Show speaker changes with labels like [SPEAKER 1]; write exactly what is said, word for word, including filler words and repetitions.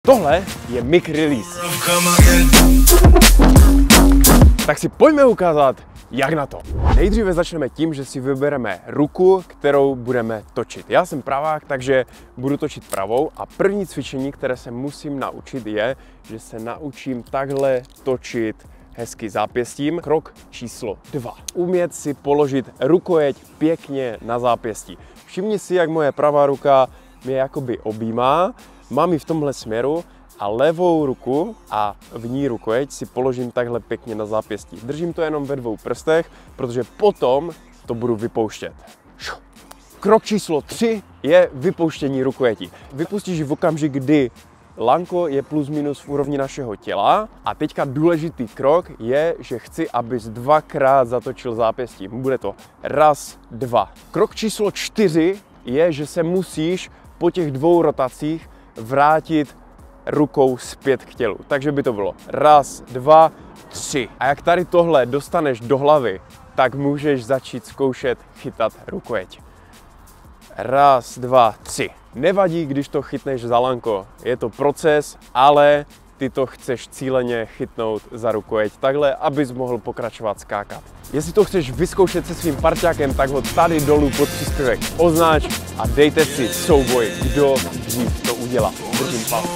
[SPEAKER 1] Tohle je Mic Release. Tak si pojďme ukázat, jak na to. Nejdříve začneme tím, že si vybereme ruku, kterou budeme točit. Já jsem pravák, takže budu točit pravou a první cvičení, které se musím naučit, je, že se naučím takhle točit hezky zápěstím. Krok číslo dva. Umět si položit rukojeť pěkně na zápěstí. Všimni si, jak moje pravá ruka mě jakoby objímá, mám ji v tomhle směru a levou ruku a v ní rukojeť si položím takhle pěkně na zápěstí. Držím to jenom ve dvou prstech, protože potom to budu vypouštět. Krok číslo tři je vypouštění rukojetí. Vypustíš v okamžik, kdy lanko je plus minus v úrovni našeho těla. A teďka důležitý krok je, že chci, abys dvakrát zatočil zápěstím. Bude to raz, dva. Krok číslo čtyři je, že se musíš po těch dvou rotacích vrátit rukou zpět k tělu. Takže by to bylo raz, dva, tři. A jak tady tohle dostaneš do hlavy, tak můžeš začít zkoušet chytat rukojeť. Raz, dva, tři. Nevadí, když to chytneš za lanko. Je to proces, ale ty to chceš cíleně chytnout za rukojeť takhle, abys mohl pokračovat skákat. Jestli to chceš vyzkoušet se svým parťákem, tak ho tady dolů pod příspěvek označ a dejte si souboj, kdo dřív to udělá. Držím palce.